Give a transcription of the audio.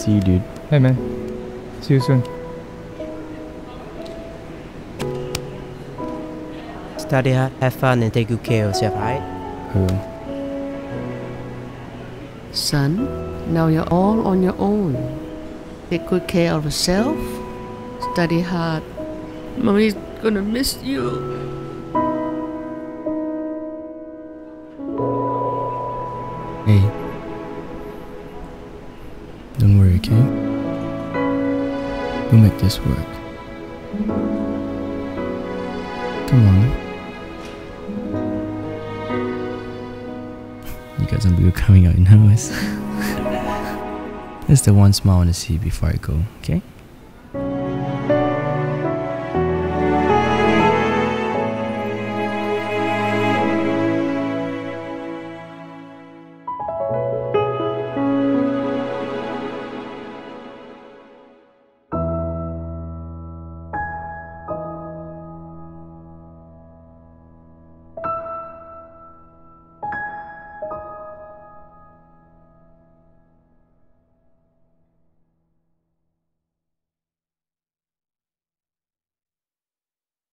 See you, dude. Hey, man. See you soon. Study hard, have fun, and take good care of yourself, right? Son, now you're all on your own. Take good care of yourself. Study hard. Mommy's gonna miss you. Hey. Don't worry, okay? We'll make this work. Come on. You got some people coming out in hours. That's the one smile I want to see before I go, okay?